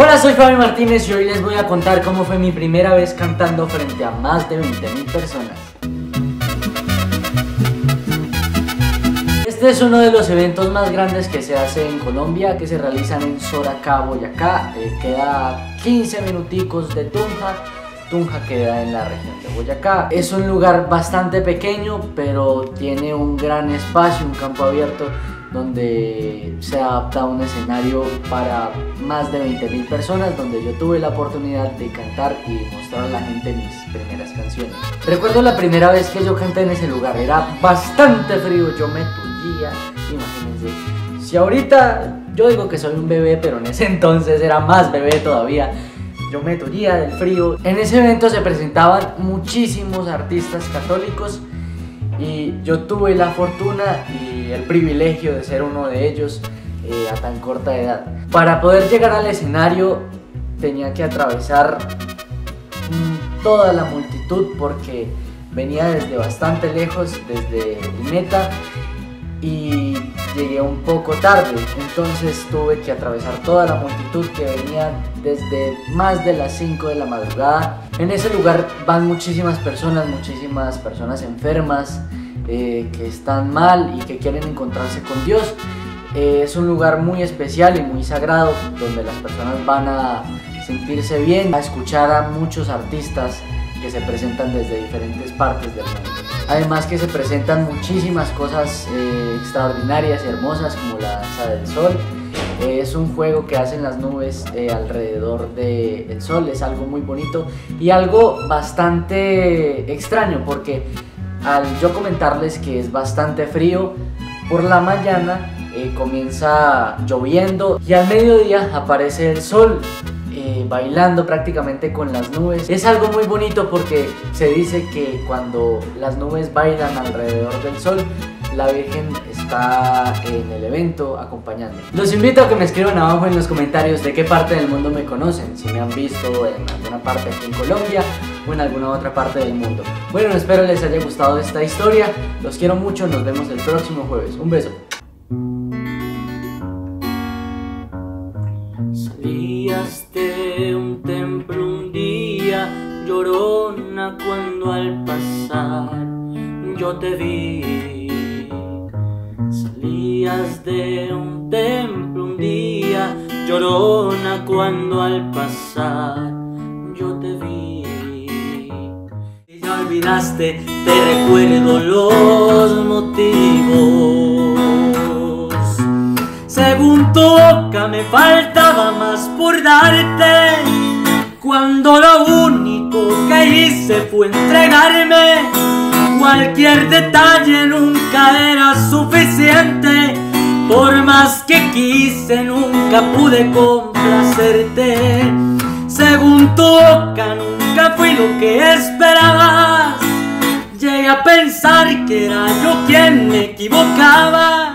Hola, soy Fabi Martínez y hoy les voy a contar cómo fue mi primera vez cantando frente a más de 20.000 personas. Este es uno de los eventos más grandes que se hace en Colombia, que se realizan en Soracá, Boyacá. Queda 15 minuticos de Tunja. Tunja queda en la región de Boyacá. Es un lugar bastante pequeño, pero tiene un gran espacio, un campo abierto, donde se adapta un escenario para más de 20.000 personas, donde yo tuve la oportunidad de cantar y mostrar a la gente mis primeras canciones. Recuerdo la primera vez que yo canté en ese lugar, era bastante frío, yo me tullía, imagínense. Si ahorita yo digo que soy un bebé, pero en ese entonces era más bebé todavía, yo me tullía del frío. En ese evento se presentaban muchísimos artistas católicos y yo tuve la fortuna y el privilegio de ser uno de ellos a tan corta edad. Para poder llegar al escenario tenía que atravesar toda la multitud porque venía desde bastante lejos, desde el meta, y llegué un poco tarde, entonces tuve que atravesar toda la multitud que venía desde más de las 5 de la madrugada. En ese lugar van muchísimas personas enfermas, que están mal y que quieren encontrarse con Dios. Es un lugar muy especial y muy sagrado, donde las personas van a sentirse bien, a escuchar a muchos artistas que se presentan desde diferentes partes del mundo. Además que se presentan muchísimas cosas extraordinarias y hermosas, como la danza del sol. Es un juego que hacen las nubes alrededor del sol, es algo muy bonito y algo bastante extraño, porque al yo comentarles que es bastante frío, por la mañana comienza lloviendo y al mediodía aparece el sol bailando prácticamente con las nubes. Es algo muy bonito porque se dice que cuando las nubes bailan alrededor del sol, la Virgen está en el evento acompañando. Los invito a que me escriban abajo en los comentarios de qué parte del mundo me conocen, si me han visto en alguna parte aquí en Colombia o en alguna otra parte del mundo. Bueno, espero les haya gustado esta historia, los quiero mucho, nos vemos el próximo jueves. Un beso. Salías de un templo un día, llorona, cuando al pasar yo te vi. Salías de un templo un día, llorona, cuando al pasar yo te vi. Y ya olvidaste, te recuerdo los motivos. Según tu boca me faltaba más por darte, cuando lo único que hice fue entregarme. Cualquier detalle nunca era suficiente, por más que quise nunca pude complacerte. Según tu boca nunca fui lo que esperabas, llegué a pensar que era yo quien me equivocaba.